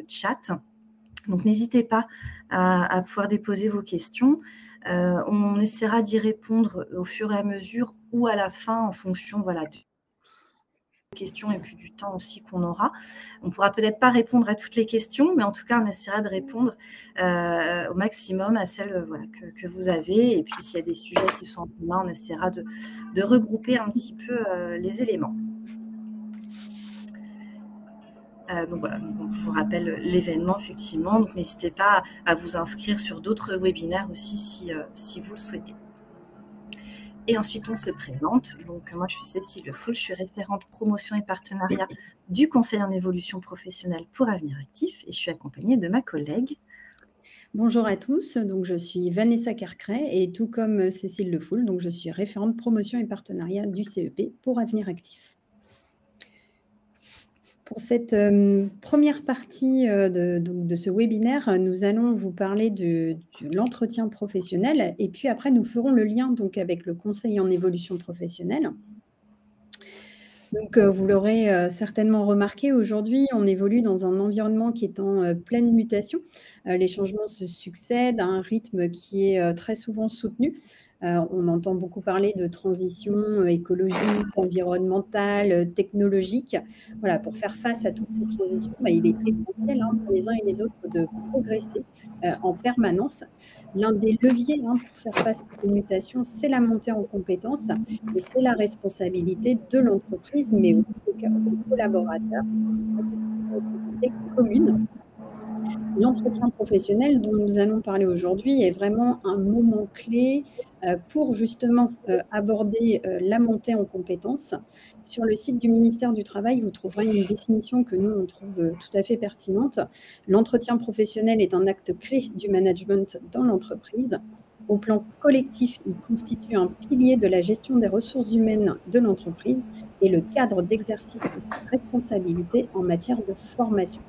chat. Donc, n'hésitez pas à pouvoir déposer vos questions. On essaiera d'y répondre au fur et à mesure ou à la fin en fonction des questions et puis du temps aussi qu'on aura. On ne pourra peut-être pas répondre à toutes les questions, mais en tout cas, on essaiera de répondre au maximum à celles que vous avez. Et puis, s'il y a des sujets qui sont en commun, on essaiera de regrouper un petit peu les éléments. Donc voilà, donc je vous rappelle l'événement effectivement, donc n'hésitez pas à vous inscrire sur d'autres webinaires aussi si vous le souhaitez. Et ensuite on se présente, donc moi je suis Cécile Le Foul, je suis référente promotion et partenariat du Conseil en évolution professionnelle pour Avenir Actif et je suis accompagnée de ma collègue. Bonjour à tous, donc je suis Vanessa Carcret et tout comme Cécile Le Foul, donc je suis référente promotion et partenariat du CEP pour Avenir Actif. Pour cette première partie de ce webinaire, nous allons vous parler de l'entretien professionnel et puis après nous ferons le lien donc avec le conseil en évolution professionnelle. Donc, vous l'aurez certainement remarqué, aujourd'hui, on évolue dans un environnement qui est en pleine mutation. Les changements se succèdent à un rythme qui est très souvent soutenu. On entend beaucoup parler de transition écologique, environnementale, technologique. Voilà, pour faire face à toutes ces transitions, il est essentiel pour les uns et les autres de progresser en permanence. L'un des leviers pour faire face à ces mutations, c'est la montée en compétences et c'est la responsabilité de l'entreprise, mais aussi des collaborateurs, une responsabilité commune. L'entretien professionnel dont nous allons parler aujourd'hui est vraiment un moment clé pour justement aborder la montée en compétences. Sur le site du ministère du Travail, vous trouverez une définition que nous, on trouve tout à fait pertinente. L'entretien professionnel est un acte clé du management dans l'entreprise. Au plan collectif, il constitue un pilier de la gestion des ressources humaines de l'entreprise et le cadre d'exercice de ses responsabilités en matière de formation.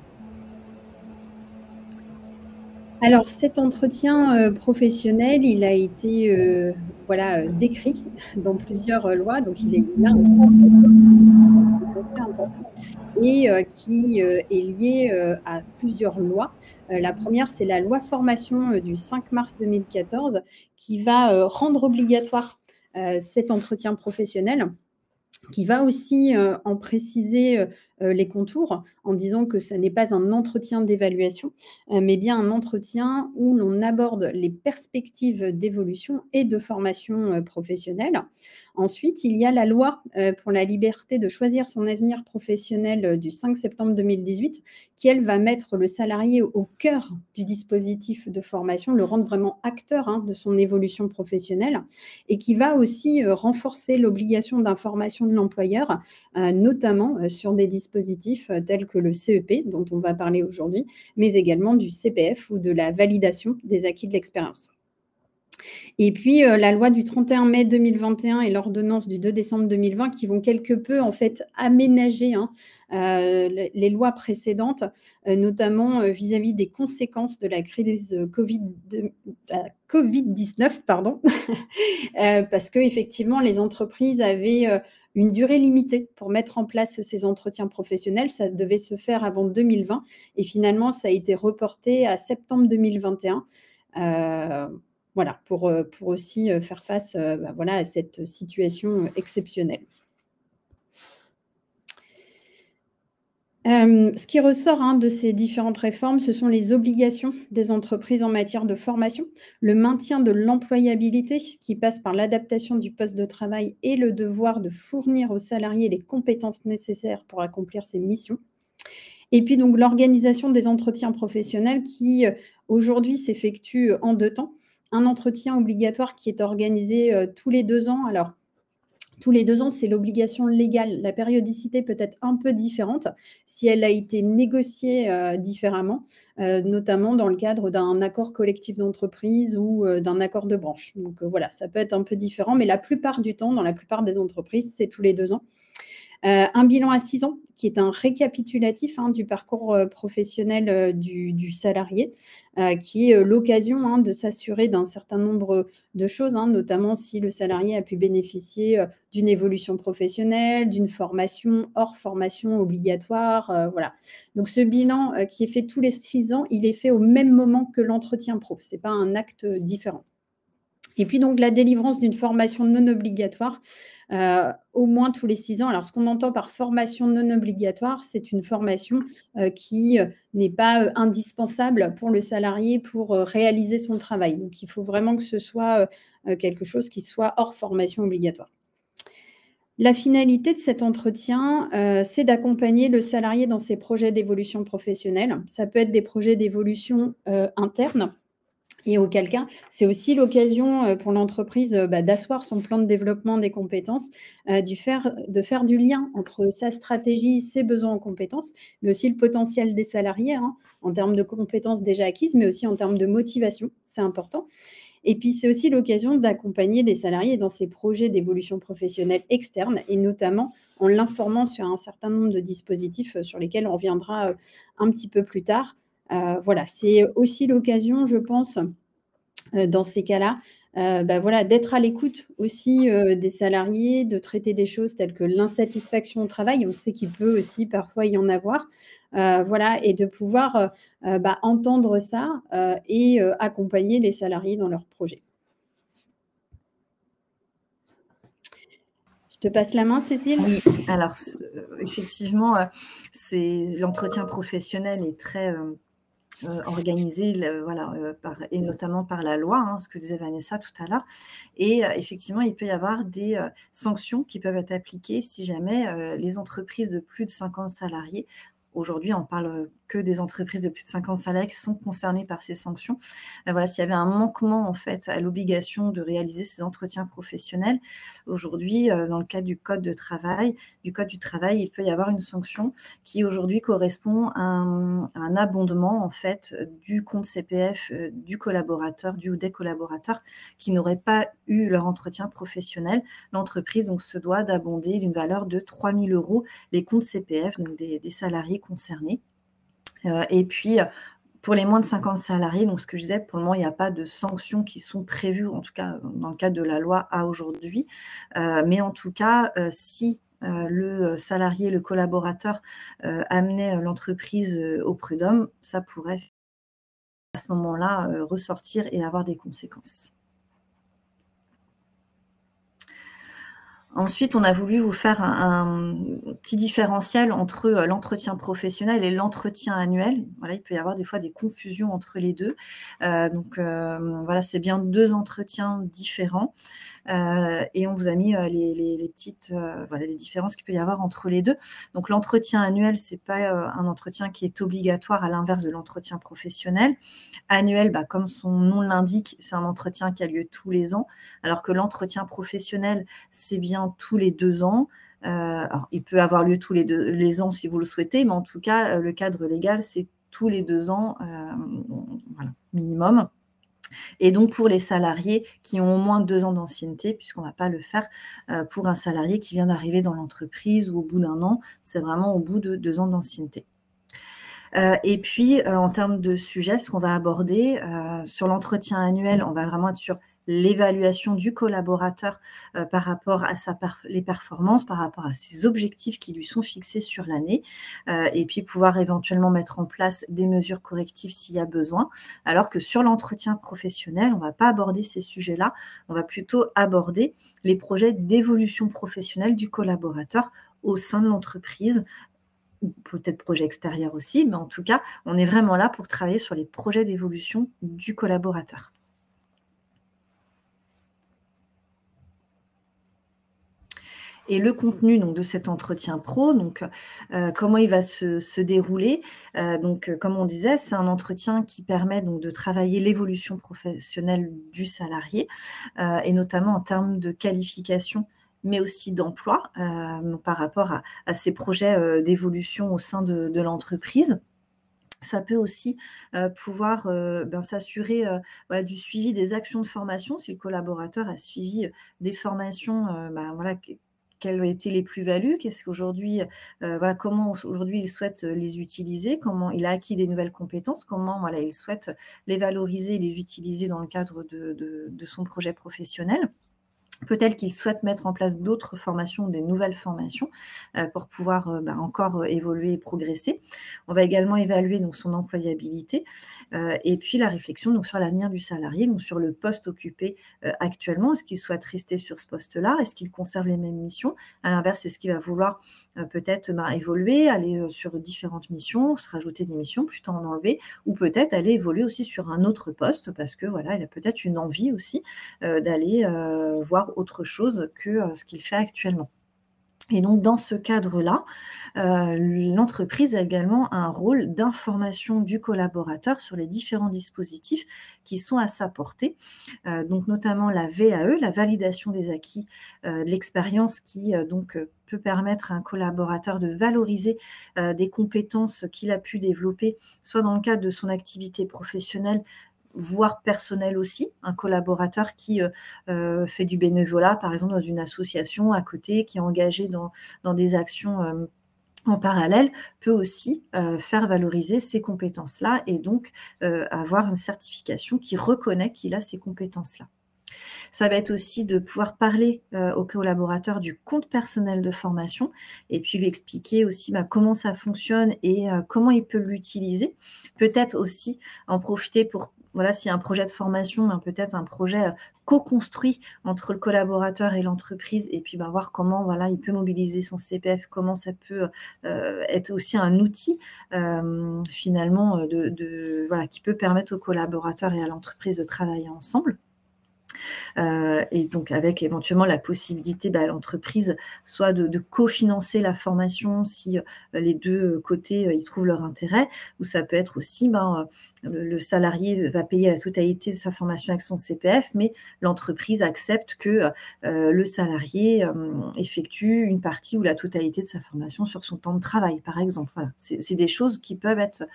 Alors, cet entretien professionnel, il a été décrit dans plusieurs lois, donc il a un assez important et qui est lié à plusieurs lois. La première, c'est la loi formation du 5 mars 2014 qui va rendre obligatoire cet entretien professionnel, qui va aussi en préciser les contours en disant que ça n'est pas un entretien d'évaluation, mais bien un entretien où l'on aborde les perspectives d'évolution et de formation professionnelle. Ensuite, il y a la loi pour la liberté de choisir son avenir professionnel du 5 septembre 2018 qui, elle, va mettre le salarié au cœur du dispositif de formation, le rendre vraiment acteur de son évolution professionnelle et qui va aussi renforcer l'obligation d'information de l'employeur, notamment sur des dispositifs tels que le CEP, dont on va parler aujourd'hui, mais également du CPF ou de la validation des acquis de l'expérience. Et puis, la loi du 31 mai 2021 et l'ordonnance du 2 décembre 2020 qui vont quelque peu, en fait, aménager les lois précédentes, notamment vis-à-vis des conséquences de la crise Covid-19, pardon, parce qu'effectivement, les entreprises avaient une durée limitée pour mettre en place ces entretiens professionnels. Ça devait se faire avant 2020 et finalement, ça a été reporté à septembre 2021. Voilà, pour aussi faire face à cette situation exceptionnelle. Ce qui ressort de ces différentes réformes, ce sont les obligations des entreprises en matière de formation, le maintien de l'employabilité qui passe par l'adaptation du poste de travail et le devoir de fournir aux salariés les compétences nécessaires pour accomplir ces missions. Et puis donc l'organisation des entretiens professionnels qui aujourd'hui s'effectue en 2 temps. Un entretien obligatoire qui est organisé tous les 2 ans. Alors, tous les 2 ans, c'est l'obligation légale. La périodicité peut être un peu différente si elle a été négociée différemment, notamment dans le cadre d'un accord collectif d'entreprise ou d'un accord de branche. Donc voilà, ça peut être un peu différent, mais la plupart du temps, dans la plupart des entreprises, c'est tous les 2 ans. Un bilan à 6 ans, qui est un récapitulatif du parcours professionnel du salarié, qui est l'occasion de s'assurer d'un certain nombre de choses, notamment si le salarié a pu bénéficier d'une évolution professionnelle, d'une formation hors formation obligatoire. Voilà. Donc, ce bilan qui est fait tous les 6 ans, il est fait au même moment que l'entretien pro. Ce n'est pas un acte différent. Et puis donc la délivrance d'une formation non obligatoire, au moins tous les 6 ans. Alors ce qu'on entend par formation non obligatoire, c'est une formation, qui, n'est pas, indispensable pour le salarié pour, réaliser son travail. Donc il faut vraiment que ce soit, quelque chose qui soit hors formation obligatoire. La finalité de cet entretien, c'est d'accompagner le salarié dans ses projets d'évolution professionnelle. Ça peut être des projets d'évolution, interne. Et auquel cas, c'est aussi l'occasion, pour l'entreprise, d'asseoir son plan de développement des compétences, de faire du lien entre sa stratégie, ses besoins en compétences, mais aussi le potentiel des salariés, en termes de compétences déjà acquises, mais aussi en termes de motivation, c'est important. Et puis, c'est aussi l'occasion d'accompagner les salariés dans ces projets d'évolution professionnelle externe et notamment en l'informant sur un certain nombre de dispositifs, sur lesquels on reviendra, un petit peu plus tard. Voilà, c'est aussi l'occasion, je pense, dans ces cas-là, voilà, d'être à l'écoute aussi, des salariés, de traiter des choses telles que l'insatisfaction au travail. On sait qu'il peut aussi parfois y en avoir, voilà, et de pouvoir, entendre ça, et accompagner les salariés dans leurs projets. Je te passe la main, Cécile. Oui, alors effectivement, l'entretien professionnel est très organisé, voilà, et notamment par la loi, ce que disait Vanessa tout à l'heure. Et effectivement, il peut y avoir des sanctions qui peuvent être appliquées si jamais les entreprises de plus de 50 salariés. Aujourd'hui, on parle que des entreprises de plus de 50 salariés qui sont concernées par ces sanctions. Voilà, s'il y avait un manquement en fait à l'obligation de réaliser ces entretiens professionnels, aujourd'hui, dans le cadre du code du travail, il peut y avoir une sanction qui aujourd'hui correspond à un abondement en fait du compte CPF du collaborateur, du ou des collaborateurs qui n'auraient pas eu leur entretien professionnel. L'entreprise donc se doit d'abonder d'une valeur de 3 000 € les comptes CPF donc des salariés concernés. Et puis, pour les moins de 50 salariés, donc ce que je disais, pour le moment, il n'y a pas de sanctions qui sont prévues, en tout cas dans le cadre de la loi à aujourd'hui. Mais en tout cas, si le salarié, le collaborateur amenait l'entreprise au prud'homme, ça pourrait à ce moment-là ressortir et avoir des conséquences. Ensuite, on a voulu vous faire un petit différentiel entre l'entretien professionnel et l'entretien annuel. Voilà, il peut y avoir des fois des confusions entre les deux. Voilà, c'est bien 2 entretiens différents. Et on vous a mis les petites voilà, les différences qu'il peut y avoir entre les deux. Donc l'entretien annuel, c'est pas un entretien qui est obligatoire à l'inverse de l'entretien professionnel. Annuel, comme son nom l'indique, c'est un entretien qui a lieu tous les ans, alors que l'entretien professionnel, c'est bien tous les 2 ans. Alors, il peut avoir lieu tous les ans si vous le souhaitez, mais en tout cas, le cadre légal, c'est tous les 2 ans, voilà, minimum. Et donc, pour les salariés qui ont au moins 2 ans d'ancienneté, puisqu'on ne va pas le faire pour un salarié qui vient d'arriver dans l'entreprise ou au bout d'1 an, c'est vraiment au bout de 2 ans d'ancienneté. Et puis, en termes de sujets, ce qu'on va aborder, sur l'entretien annuel, on va vraiment être sur l'évaluation du collaborateur par rapport à les performances, par rapport à ses objectifs qui lui sont fixés sur l'année, et puis pouvoir éventuellement mettre en place des mesures correctives s'il y a besoin. Alors que sur l'entretien professionnel, on ne va pas aborder ces sujets-là, on va plutôt aborder les projets d'évolution professionnelle du collaborateur au sein de l'entreprise, ou peut-être projet extérieur aussi, mais en tout cas, on est vraiment là pour travailler sur les projets d'évolution du collaborateur. Et le contenu donc, de cet entretien pro, donc, comment il va se dérouler. Comme on disait, c'est un entretien qui permet donc, de travailler l'évolution professionnelle du salarié, et notamment en termes de qualification, mais aussi d'emploi, par rapport à ces projets d'évolution au sein de l'entreprise. Ça peut aussi pouvoir s'assurer voilà, du suivi des actions de formation, si le collaborateur a suivi des formations voilà, quelles ont été les plus-values, qu'est-ce qu'aujourd'hui, voilà, comment aujourd'hui il souhaite les utiliser, comment il a acquis des nouvelles compétences, comment voilà, il souhaite les valoriser et les utiliser dans le cadre de son projet professionnel. Peut-être qu'il souhaite mettre en place d'autres formations, des nouvelles formations pour pouvoir encore évoluer et progresser. On va également évaluer donc son employabilité et puis la réflexion donc sur l'avenir du salarié, donc sur le poste occupé actuellement. Est-ce qu'il souhaite rester sur ce poste-là? Est-ce qu'il conserve les mêmes missions? À l'inverse, est-ce qu'il va vouloir peut-être évoluer, aller sur différentes missions, se rajouter des missions, plutôt en enlever, ou peut-être aller évoluer aussi sur un autre poste parce que voilà, il a peut-être une envie aussi d'aller voir autre chose que ce qu'il fait actuellement. Et donc, dans ce cadre-là, l'entreprise a également un rôle d'information du collaborateur sur les différents dispositifs qui sont à sa portée. Donc, notamment la VAE, la validation des acquis de l'expérience qui peut permettre à un collaborateur de valoriser des compétences qu'il a pu développer, soit dans le cadre de son activité professionnelle, voire personnel aussi, un collaborateur qui fait du bénévolat, par exemple dans une association à côté, qui est engagé dans des actions en parallèle, peut aussi faire valoriser ces compétences-là et donc avoir une certification qui reconnaît qu'il a ces compétences-là. Ça va être aussi de pouvoir parler au collaborateur du compte personnel de formation et puis lui expliquer aussi comment ça fonctionne et comment il peut l'utiliser. Peut-être aussi en profiter pour, voilà, s'il y a un projet de formation, peut-être un projet co-construit entre le collaborateur et l'entreprise et puis voir comment voilà, il peut mobiliser son CPF, comment ça peut être aussi un outil finalement voilà, qui peut permettre au collaborateur et à l'entreprise de travailler ensemble. Et donc avec éventuellement la possibilité à l'entreprise soit de cofinancer la formation si les deux côtés y trouvent leur intérêt, ou ça peut être aussi le salarié va payer la totalité de sa formation avec son CPF, mais l'entreprise accepte que le salarié effectue une partie ou la totalité de sa formation sur son temps de travail, par exemple. Voilà. C'est des choses qui peuvent être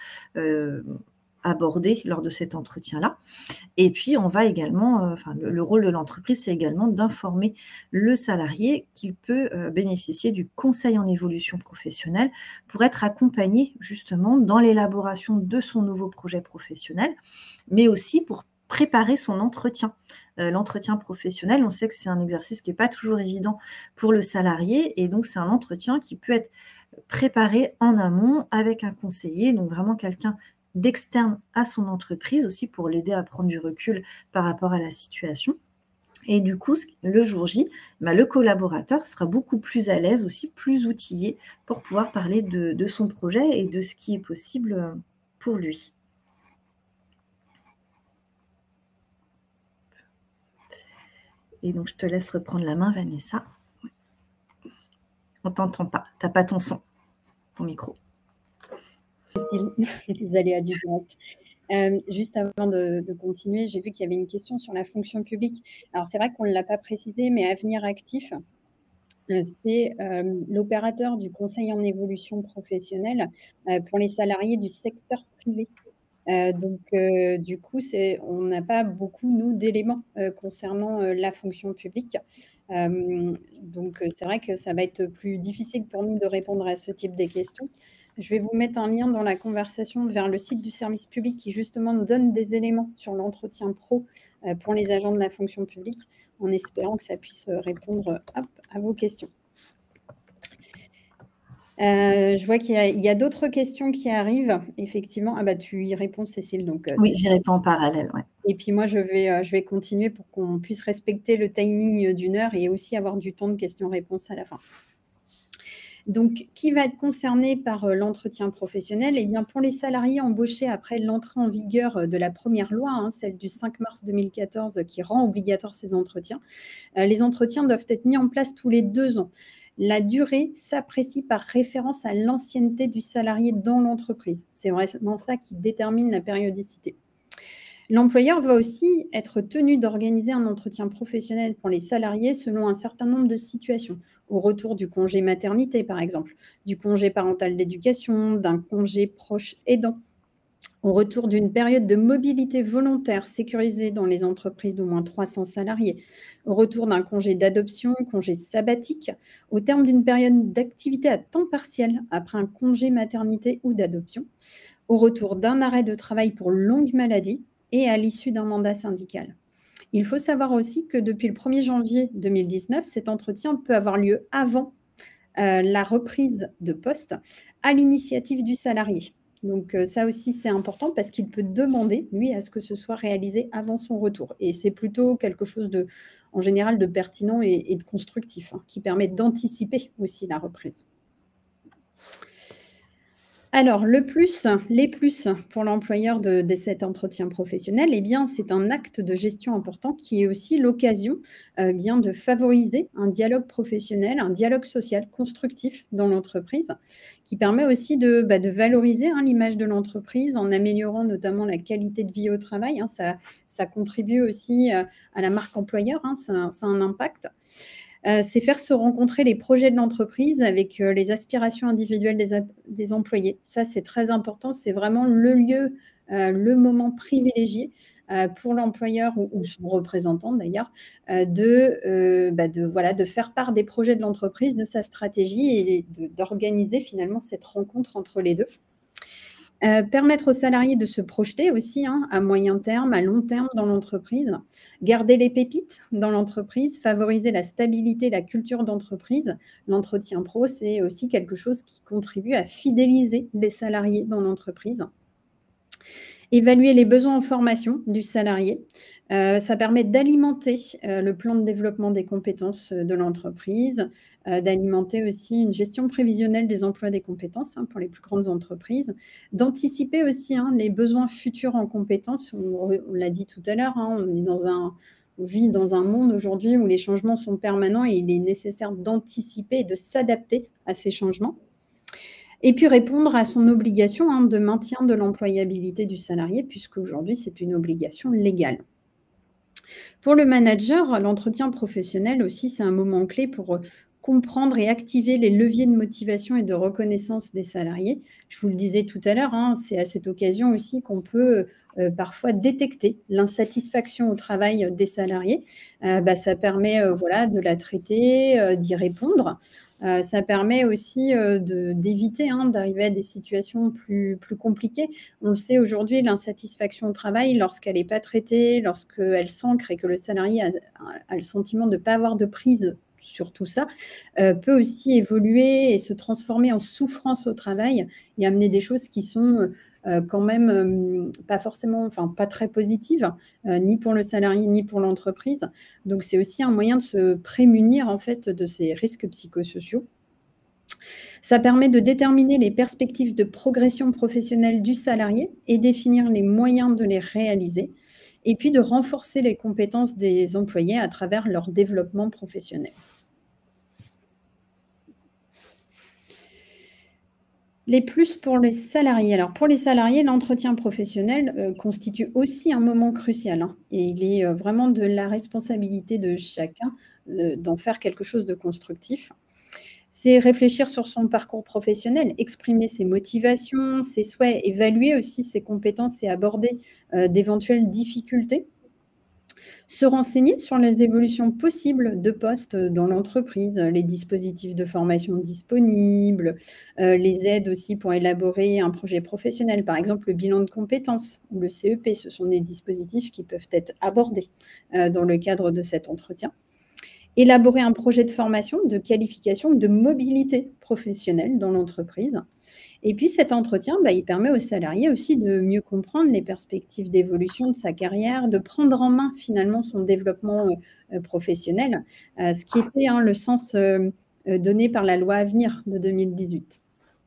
abordées lors de cet entretien-là. Et puis, on va également, le rôle de l'entreprise, c'est également d'informer le salarié qu'il peut bénéficier du conseil en évolution professionnelle pour être accompagné justement dans l'élaboration de son nouveau projet professionnel, mais aussi pour préparer son entretien. L'entretien professionnel, on sait que c'est un exercice qui n'est pas toujours évident pour le salarié, et donc c'est un entretien qui peut être préparé en amont avec un conseiller, donc vraiment quelqu'un d'externe à son entreprise aussi pour l'aider à prendre du recul par rapport à la situation. Et du coup, le jour J, le collaborateur sera beaucoup plus à l'aise aussi, plus outillé pour pouvoir parler de son projet et de ce qui est possible pour lui. Et donc, je te laisse reprendre la main, Vanessa. On ne t'entend pas, tu n'as pas ton son, ton micro. Les aléas du direct. Juste avant de continuer, j'ai vu qu'il y avait une question sur la fonction publique. Alors, c'est vrai qu'on ne l'a pas précisé, mais Avenir Actif, c'est l'opérateur du conseil en évolution professionnelle pour les salariés du secteur privé. Du coup, on n'a pas beaucoup, nous, d'éléments concernant la fonction publique. C'est vrai que ça va être plus difficile pour nous de répondre à ce type de questions. Je vais vous mettre un lien dans la conversation vers le site du service public qui, justement, donne des éléments sur l'entretien pro pour les agents de la fonction publique, en espérant que ça puisse répondre à vos questions. Je vois qu'il y a d'autres questions qui arrivent, effectivement. Tu y réponds, Cécile. Donc, oui, j'y réponds en parallèle. Ouais. Et puis moi, je vais continuer pour qu'on puisse respecter le timing d'1 heure et aussi avoir du temps de questions-réponses à la fin. Donc, qui va être concerné par l'entretien professionnel? Eh bien, pour les salariés embauchés après l'entrée en vigueur de la première loi, celle du 5 mars 2014 qui rend obligatoire ces entretiens, les entretiens doivent être mis en place tous les 2 ans. La durée s'apprécie par référence à l'ancienneté du salarié dans l'entreprise. C'est vraiment ça qui détermine la périodicité. L'employeur va aussi être tenu d'organiser un entretien professionnel pour les salariés selon un certain nombre de situations. Au retour du congé maternité, par exemple, du congé parental d'éducation, d'un congé proche aidant. Au retour d'une période de mobilité volontaire sécurisée dans les entreprises d'au moins 300 salariés, au retour d'un congé d'adoption, congé sabbatique, au terme d'une période d'activité à temps partiel après un congé maternité ou d'adoption, au retour d'un arrêt de travail pour longue maladie et à l'issue d'un mandat syndical. Il faut savoir aussi que depuis le 1er janvier 2019, cet entretien peut avoir lieu avant la reprise de poste à l'initiative du salarié. Donc ça aussi, c'est important parce qu'il peut demander, lui, à ce que ce soit réalisé avant son retour. Et c'est plutôt quelque chose de, en général, de pertinent et de constructif, hein, qui permet d'anticiper aussi la reprise. Alors, les plus pour l'employeur de cet entretien professionnel, eh bien, c'est un acte de gestion important qui est aussi l'occasion bien de favoriser un dialogue professionnel, un dialogue social constructif dans l'entreprise, qui permet aussi de valoriser, hein, l'image de l'entreprise en améliorant notamment la qualité de vie au travail, hein. Ça contribue aussi à la marque employeur, hein, ça a un impact. C'est faire se rencontrer les projets de l'entreprise avec les aspirations individuelles des employés. Ça, c'est très important. C'est vraiment le lieu, le moment privilégié pour l'employeur ou son représentant d'ailleurs, de faire part des projets de l'entreprise, de sa stratégie et d'organiser finalement cette rencontre entre les deux. Permettre aux salariés de se projeter aussi, hein, à moyen terme, à long terme dans l'entreprise. Garder les pépites dans l'entreprise, favoriser la stabilité, la culture d'entreprise. L'entretien pro, c'est aussi quelque chose qui contribue à fidéliser les salariés dans l'entreprise. Évaluer les besoins en formation du salarié. Ça permet d'alimenter le plan de développement des compétences de l'entreprise, d'alimenter aussi une gestion prévisionnelle des emplois des compétences, hein, pour les plus grandes entreprises, d'anticiper aussi, hein, les besoins futurs en compétences. On l'a dit tout à l'heure, hein, on vit dans un monde aujourd'hui où les changements sont permanents et il est nécessaire d'anticiper et de s'adapter à ces changements. Et puis répondre à son obligation, hein, de maintien de l'employabilité du salarié, puisqu'aujourd'hui, c'est une obligation légale. Pour le manager, l'entretien professionnel aussi, c'est un moment clé pour comprendre et activer les leviers de motivation et de reconnaissance des salariés. Je vous le disais tout à l'heure, hein, c'est à cette occasion aussi qu'on peut parfois détecter l'insatisfaction au travail des salariés. Ça permet de la traiter, d'y répondre. Ça permet aussi d'éviter, hein, d'arriver à des situations plus compliquées. On le sait aujourd'hui, l'insatisfaction au travail, lorsqu'elle n'est pas traitée, lorsqu'elle s'ancre et que le salarié a le sentiment de ne pas avoir de prise sur tout ça, peut aussi évoluer et se transformer en souffrance au travail et amener des choses qui sont quand même pas très positives, ni pour le salarié, ni pour l'entreprise. Donc, c'est aussi un moyen de se prémunir en fait de ces risques psychosociaux. Ça permet de déterminer les perspectives de progression professionnelle du salarié et définir les moyens de les réaliser, et puis de renforcer les compétences des employés à travers leur développement professionnel. Les plus pour les salariés. Alors, pour les salariés, l'entretien professionnel constitue aussi un moment crucial, hein, et il est vraiment de la responsabilité de chacun d'en faire quelque chose de constructif. C'est réfléchir sur son parcours professionnel, exprimer ses motivations, ses souhaits, évaluer aussi ses compétences et aborder d'éventuelles difficultés. Se renseigner sur les évolutions possibles de postes dans l'entreprise, les dispositifs de formation disponibles, les aides aussi pour élaborer un projet professionnel, par exemple le bilan de compétences ou le CEP. Ce sont des dispositifs qui peuvent être abordés dans le cadre de cet entretien. Élaborer un projet de formation, de qualification, de mobilité professionnelle dans l'entreprise. Et puis cet entretien, il permet aux salariés aussi de mieux comprendre les perspectives d'évolution de sa carrière, de prendre en main finalement son développement professionnel, ce qui était, hein, le sens donné par la loi Avenir de 2018.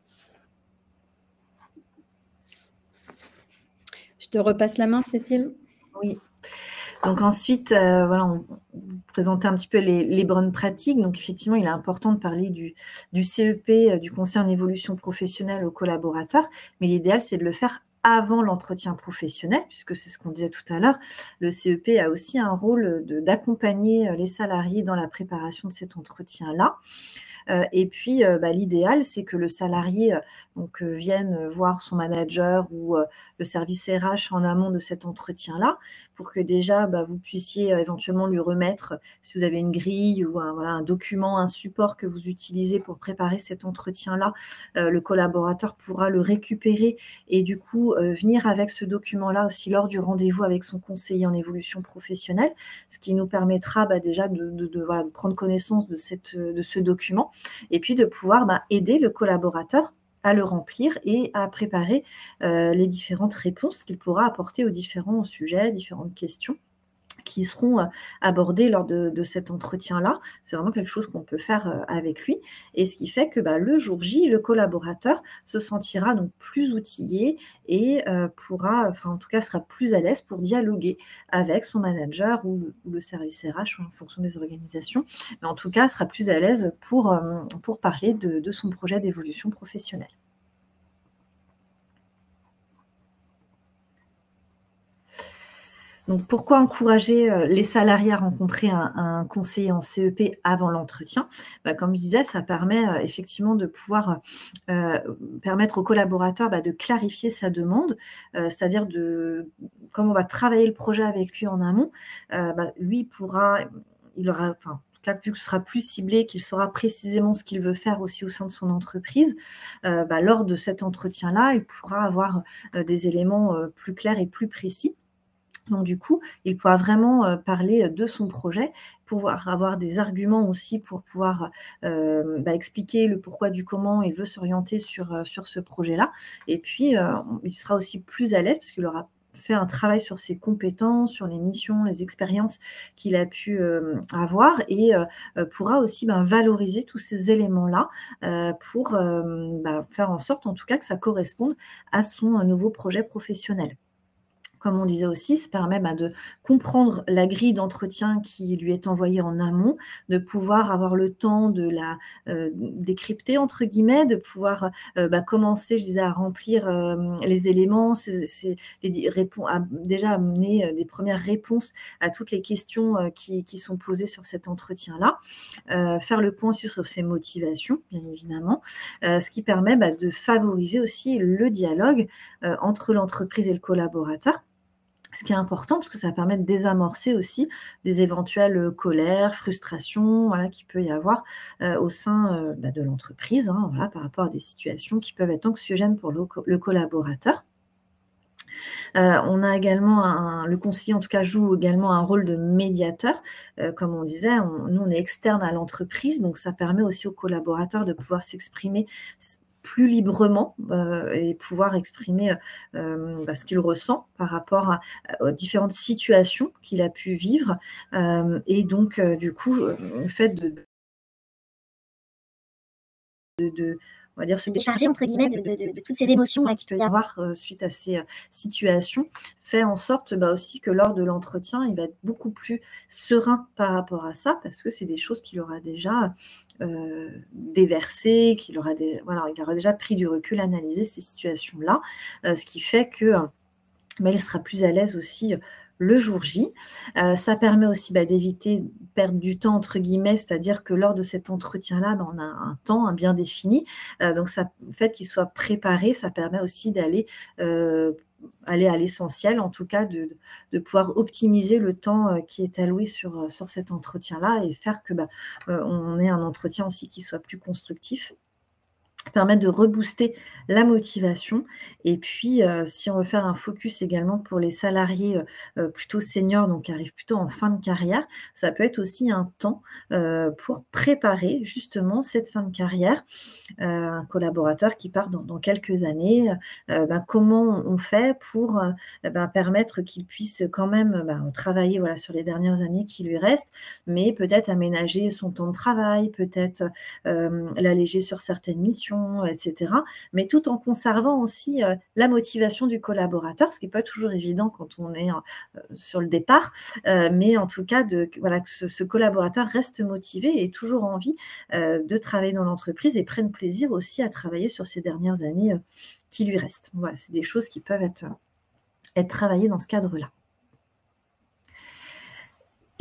Je te repasse la main, Cécile. Oui. Donc ensuite, on vous présentait un petit peu les bonnes pratiques. Donc effectivement, il est important de parler du CEP, du conseil en évolution professionnelle aux collaborateurs, mais l'idéal, c'est de le faire avant l'entretien professionnel, puisque c'est ce qu'on disait tout à l'heure. Le CEP a aussi un rôle d'accompagner les salariés dans la préparation de cet entretien-là. Et puis, l'idéal, c'est que le salarié vienne voir son manager ou le service RH en amont de cet entretien-là, pour que déjà, vous puissiez éventuellement lui remettre, si vous avez une grille ou un document, un support que vous utilisez pour préparer cet entretien-là, le collaborateur pourra le récupérer et du coup venir avec ce document-là aussi lors du rendez-vous avec son conseiller en évolution professionnelle, ce qui nous permettra déjà de prendre connaissance de ce document et puis de pouvoir aider le collaborateur à le remplir et à préparer les différentes réponses qu'il pourra apporter aux différents sujets, différentes questions qui seront abordées lors de cet entretien-là. C'est vraiment quelque chose qu'on peut faire avec lui. Et ce qui fait que le jour J, le collaborateur se sentira donc plus outillé et en tout cas, sera plus à l'aise pour dialoguer avec son manager ou le service RH en fonction des organisations. Mais en tout cas, sera plus à l'aise pour parler de son projet d'évolution professionnelle. Donc, pourquoi encourager les salariés à rencontrer un conseiller en CEP avant l'entretien? Comme je disais, ça permet effectivement de pouvoir permettre au collaborateur de clarifier sa demande, c'est-à-dire comme on va travailler le projet avec lui en amont, lui il aura, en tout cas, vu que ce sera plus ciblé, qu'il saura précisément ce qu'il veut faire aussi au sein de son entreprise, lors de cet entretien-là, il pourra avoir des éléments plus clairs et plus précis. Donc, du coup, il pourra vraiment parler de son projet, pouvoir avoir des arguments aussi pour pouvoir expliquer le pourquoi du comment il veut s'orienter sur ce projet-là. Et puis, il sera aussi plus à l'aise parce qu'il aura fait un travail sur ses compétences, sur les missions, les expériences qu'il a pu avoir et pourra aussi valoriser tous ces éléments-là pour faire en sorte, en tout cas, que ça corresponde à son nouveau projet professionnel. Comme on disait aussi, ça permet de comprendre la grille d'entretien qui lui est envoyée en amont, de pouvoir avoir le temps de la décrypter, entre guillemets, de pouvoir commencer, je disais, à remplir les éléments, à déjà amener des premières réponses à toutes les questions qui sont posées sur cet entretien-là, faire le point sur ses motivations, bien évidemment, ce qui permet de favoriser aussi le dialogue entre l'entreprise et le collaborateur. Ce qui est important, parce que ça permet de désamorcer aussi des éventuelles colères, frustrations qu'il peut y avoir au sein de l'entreprise, par rapport à des situations qui peuvent être anxiogènes pour le collaborateur. On a également le conseiller, en tout cas, joue également un rôle de médiateur. Comme on disait, nous, on est externe à l'entreprise, donc ça permet aussi aux collaborateurs de pouvoir s'exprimer plus librement et pouvoir exprimer ce qu'il ressent par rapport aux différentes situations qu'il a pu vivre. Et donc, du coup, le fait on va dire, se décharger, entre guillemets, de toutes ces émotions qu'il peut y avoir suite à ces situations, fait en sorte aussi que lors de l'entretien, il va être beaucoup plus serein par rapport à ça, parce que c'est des choses qu'il aura déjà déversées, il aura déjà pris du recul, analysé ces situations-là, ce qui fait que il sera plus à l'aise aussi le jour J. Ça permet aussi d'éviter de perdre du temps, entre guillemets, c'est-à-dire que lors de cet entretien-là, on a un temps bien défini. Donc, le fait qu'il soit préparé, ça permet aussi d'aller à l'essentiel, en tout cas, de pouvoir optimiser le temps qui est alloué sur cet entretien-là et faire que on ait un entretien aussi qui soit plus constructif. Permettre de rebooster la motivation. Et puis, si on veut faire un focus également pour les salariés plutôt seniors, donc qui arrivent plutôt en fin de carrière, ça peut être aussi un temps pour préparer justement cette fin de carrière. Un collaborateur qui part dans quelques années, comment on fait pour permettre qu'il puisse quand même travailler sur les dernières années qui lui restent, mais peut-être aménager son temps de travail, peut-être l'alléger sur certaines missions, etc. Mais tout en conservant aussi la motivation du collaborateur, ce qui n'est pas toujours évident quand on est sur le départ, mais en tout cas, que ce collaborateur reste motivé et ait toujours envie de travailler dans l'entreprise et prenne plaisir aussi à travailler sur ces dernières années qui lui restent. Voilà, c'est des choses qui peuvent être travaillées dans ce cadre-là.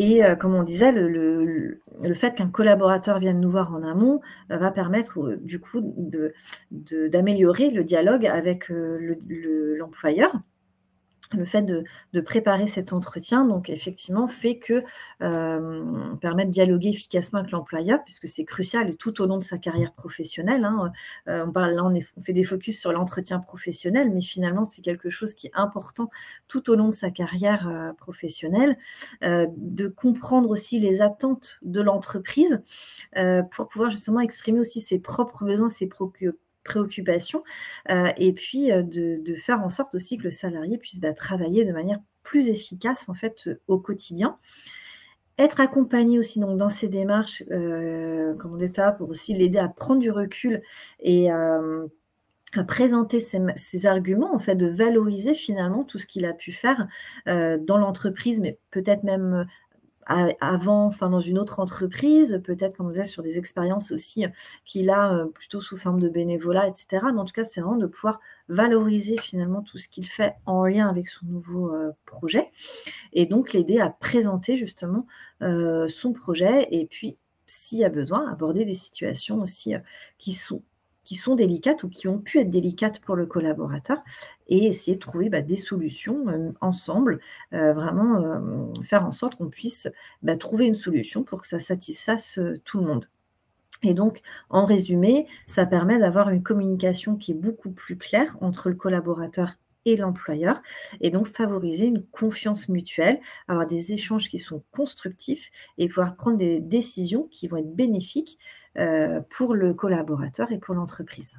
Et comme on disait, le fait qu'un collaborateur vienne nous voir en amont va permettre du coup d'améliorer le dialogue avec l'employeur. Le fait de préparer cet entretien, donc effectivement, fait que permet de dialoguer efficacement avec l'employeur, puisque c'est crucial tout au long de sa carrière professionnelle. Hein. On fait des focus sur l'entretien professionnel, mais finalement, c'est quelque chose qui est important tout au long de sa carrière professionnelle, de comprendre aussi les attentes de l'entreprise pour pouvoir justement exprimer aussi ses propres besoins, ses préoccupations, et puis de faire en sorte aussi que le salarié puisse travailler de manière plus efficace en fait au quotidien. Être accompagné aussi donc dans ces démarches, comme on dit, pour aussi l'aider à prendre du recul et à présenter ses arguments, en fait, de valoriser finalement tout ce qu'il a pu faire dans l'entreprise, mais peut-être même avant, enfin dans une autre entreprise, peut-être comme on disait sur des expériences aussi qu'il a plutôt sous forme de bénévolat, etc. Mais en tout cas, c'est vraiment de pouvoir valoriser finalement tout ce qu'il fait en lien avec son nouveau projet et donc l'aider à présenter justement son projet et puis, s'il y a besoin, aborder des situations aussi qui sont délicates ou qui ont pu être délicates pour le collaborateur et essayer de trouver des solutions ensemble, vraiment faire en sorte qu'on puisse trouver une solution pour que ça satisfasse tout le monde. Et donc, en résumé, ça permet d'avoir une communication qui est beaucoup plus claire entre le collaborateur et l'employeur, et donc favoriser une confiance mutuelle, avoir des échanges qui sont constructifs et pouvoir prendre des décisions qui vont être bénéfiques pour le collaborateur et pour l'entreprise.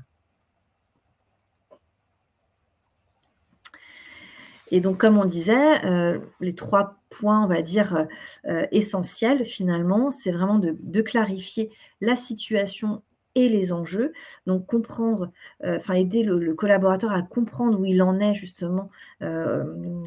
Et donc, comme on disait, les 3 points, on va dire, essentiels finalement, c'est vraiment de clarifier la situation et les enjeux. Donc comprendre, aider le collaborateur à comprendre où il en est justement, à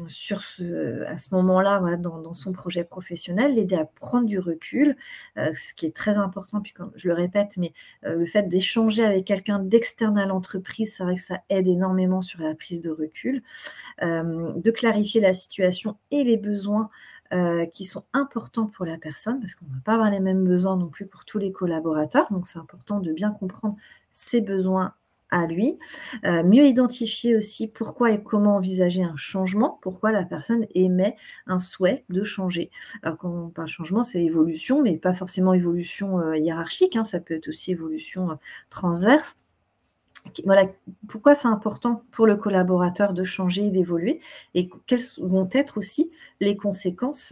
ce moment-là, voilà, dans son projet professionnel, l'aider à prendre du recul, ce qui est très important, puis comme je le répète, mais le fait d'échanger avec quelqu'un d'externe à l'entreprise, c'est vrai que ça aide énormément sur la prise de recul. De clarifier la situation et les besoins qui sont importants pour la personne, parce qu'on ne va pas avoir les mêmes besoins non plus pour tous les collaborateurs, donc c'est important de bien comprendre ses besoins à lui. Mieux identifier aussi pourquoi et comment envisager un changement, pourquoi la personne émet un souhait de changer. Alors quand on parle changement, c'est évolution, mais pas forcément évolution hiérarchique, hein, ça peut être aussi évolution transverse. Voilà, pourquoi c'est important pour le collaborateur de changer et d'évoluer et quelles vont être aussi les conséquences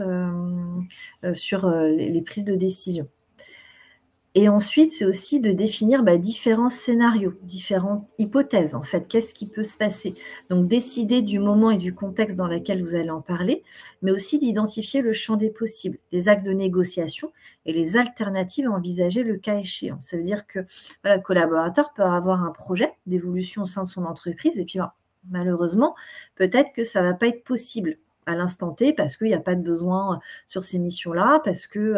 sur les prises de décision. Et ensuite, c'est aussi de définir différents scénarios, différentes hypothèses, en fait. Qu'est-ce qui peut se passer? Donc, décider du moment et du contexte dans lequel vous allez en parler, mais aussi d'identifier le champ des possibles, les axes de négociation et les alternatives à envisager le cas échéant. Ça veut dire que voilà, le collaborateur peut avoir un projet d'évolution au sein de son entreprise et puis malheureusement, peut-être que ça ne va pas être possible à l'instant T parce qu'il n'y a pas de besoin sur ces missions-là, parce que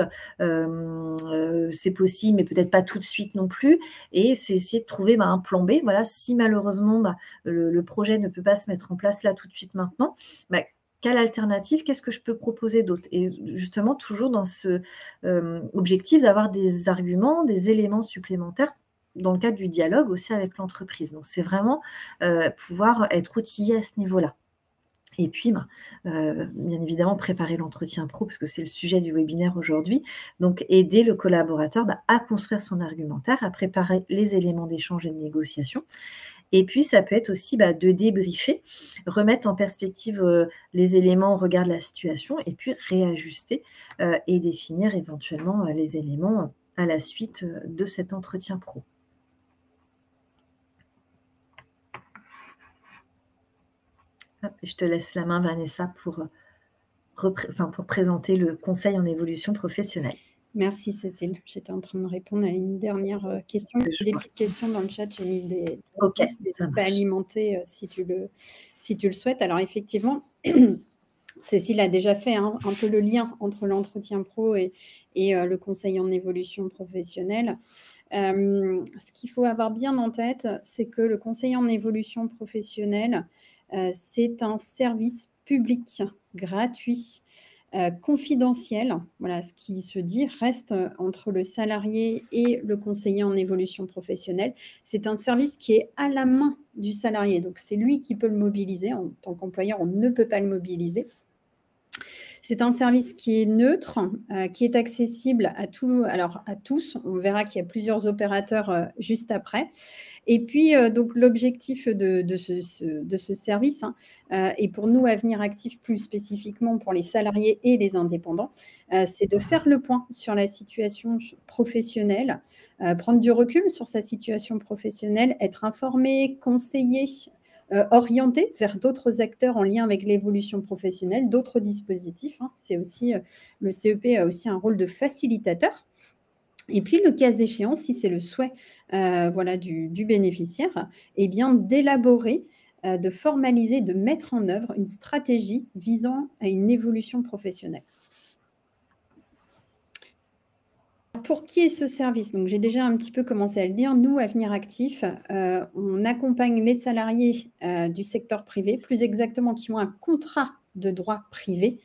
c'est possible, mais peut-être pas tout de suite non plus. Et c'est essayer de trouver un plan B. Voilà, si malheureusement le projet ne peut pas se mettre en place là tout de suite maintenant, quelle alternative, qu'est-ce que je peux proposer d'autre? Et justement, toujours dans ce objectif d'avoir des arguments, des éléments supplémentaires dans le cadre du dialogue aussi avec l'entreprise. Donc, c'est vraiment pouvoir être outillé à ce niveau-là. Et puis, bien évidemment, préparer l'entretien pro, parce que c'est le sujet du webinaire aujourd'hui. Donc, aider le collaborateur à construire son argumentaire, à préparer les éléments d'échange et de négociation. Et puis, ça peut être aussi de débriefer, remettre en perspective les éléments au regard de la situation, et puis réajuster et définir éventuellement les éléments à la suite de cet entretien pro. Je te laisse la main, Vanessa, pour présenter le conseil en évolution professionnelle. Merci Cécile. J'étais en train de répondre à une dernière question. Des petites questions dans le chat, j'ai mis des réponses, n'hésite pas à alimenter si tu le souhaites. Alors effectivement, Cécile a déjà fait un peu le lien entre l'entretien pro et le conseil en évolution professionnelle. Ce qu'il faut avoir bien en tête, c'est que le conseil en évolution professionnelle, c'est un service public gratuit confidentiel. Voilà, ce qui se dit reste entre le salarié et le conseiller en évolution professionnelle. C'est un service qui est à la main du salarié, donc c'est lui qui peut le mobiliser. En tant qu'employeur, on ne peut pas le mobiliser. C'est un service qui est neutre, qui est accessible à tous. On verra qu'il y a plusieurs opérateurs juste après. Et puis, donc l'objectif de ce service, et pour nous, Avenir Actif, plus spécifiquement pour les salariés et les indépendants, c'est de faire le point sur la situation professionnelle, prendre du recul sur sa situation professionnelle, être informé, conseillé, orienté vers d'autres acteurs en lien avec l'évolution professionnelle, d'autres dispositifs. C'est aussi, le CEP a aussi un rôle de facilitateur. Et puis, le cas échéant, si c'est le souhait du bénéficiaire, eh bien, d'élaborer, de formaliser, de mettre en œuvre une stratégie visant à une évolution professionnelle. Pour qui est ce service? Donc, j'ai déjà un petit peu commencé à le dire. Nous, Avenir Actif, on accompagne les salariés du secteur privé, plus exactement qui ont un contrat de droit privé.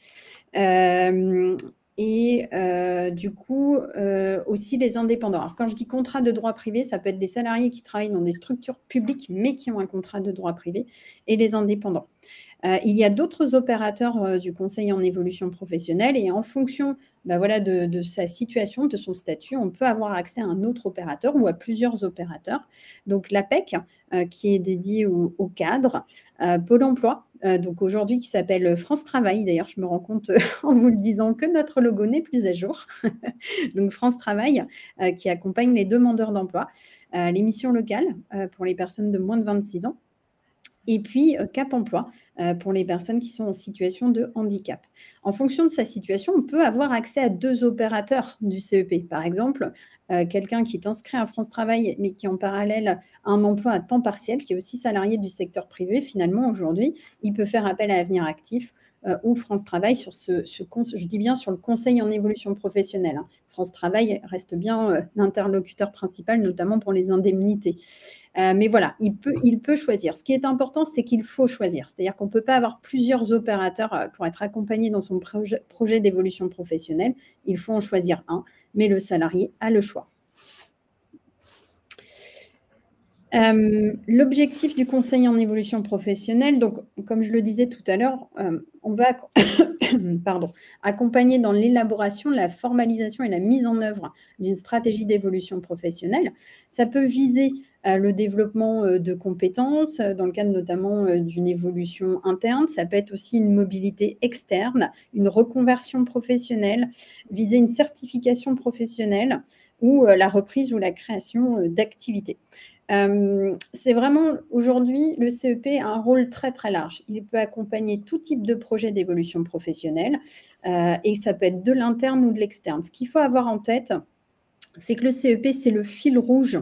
Du coup, aussi les indépendants. Alors, quand je dis contrat de droit privé, ça peut être des salariés qui travaillent dans des structures publiques, mais qui ont un contrat de droit privé, et les indépendants. Il y a d'autres opérateurs du conseil en évolution professionnelle et en fonction de sa situation, de son statut, on peut avoir accès à un autre opérateur ou à plusieurs opérateurs. Donc, l'APEC, qui est dédié au cadre, Pôle emploi, donc aujourd'hui qui s'appelle France Travail. D'ailleurs, je me rends compte en vous le disant que notre logo n'est plus à jour. Donc, France Travail, qui accompagne les demandeurs d'emploi, les missions locales pour les personnes de moins de 26 ans. Et puis, Cap Emploi, pour les personnes qui sont en situation de handicap. En fonction de sa situation, on peut avoir accès à 2 opérateurs du CEP. Par exemple, quelqu'un qui est inscrit à France Travail, mais qui en parallèle a un emploi à temps partiel, qui est aussi salarié du secteur privé, finalement, aujourd'hui, il peut faire appel à Avenir Actif ou France Travail sur je dis bien sur le conseil en évolution professionnelle. France Travail reste bien l'interlocuteur principal, notamment pour les indemnités. Mais voilà, il peut choisir. Ce qui est important, c'est qu'il faut choisir. C'est-à-dire qu'on ne peut pas avoir plusieurs opérateurs pour être accompagné dans son projet d'évolution professionnelle. Il faut en choisir un, mais le salarié a le choix. L'objectif du conseil en évolution professionnelle, donc comme je le disais tout à l'heure, on va accompagner dans l'élaboration, la formalisation et la mise en œuvre d'une stratégie d'évolution professionnelle. Ça peut viser le développement de compétences, dans le cadre notamment d'une évolution interne. Ça peut être aussi une mobilité externe, une reconversion professionnelle, viser une certification professionnelle ou la reprise ou la création d'activités. C'est vraiment, aujourd'hui, le CEP a un rôle très, très large. Il peut accompagner tout type de projet d'évolution professionnelle et ça peut être de l'interne ou de l'externe. Ce qu'il faut avoir en tête, c'est que le CEP, c'est le fil rouge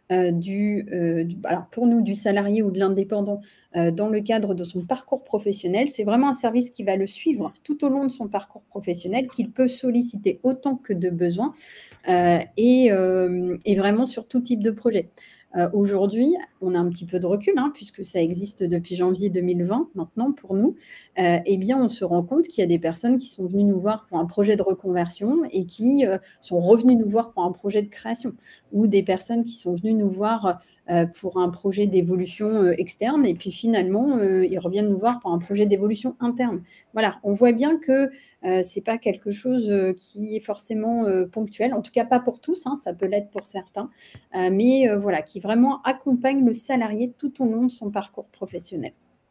alors pour nous, du salarié ou de l'indépendant dans le cadre de son parcours professionnel. C'est vraiment un service qui va le suivre tout au long de son parcours professionnel, qu'il peut solliciter autant que de besoin et vraiment sur tout type de projet. Aujourd'hui, on a un petit peu de recul, puisque ça existe depuis janvier 2020 maintenant pour nous. Eh bien, on se rend compte qu'il y a des personnes qui sont venues nous voir pour un projet de reconversion et qui sont revenues nous voir pour un projet de création, ou des personnes qui sont venues nous voir pour un projet d'évolution externe et puis finalement, ils reviennent nous voir pour un projet d'évolution interne. Voilà, on voit bien que ce n'est pas quelque chose qui est forcément ponctuel, en tout cas pas pour tous, ça peut l'être pour certains, mais voilà, qui vraiment accompagne le salarié tout au long de son parcours professionnel.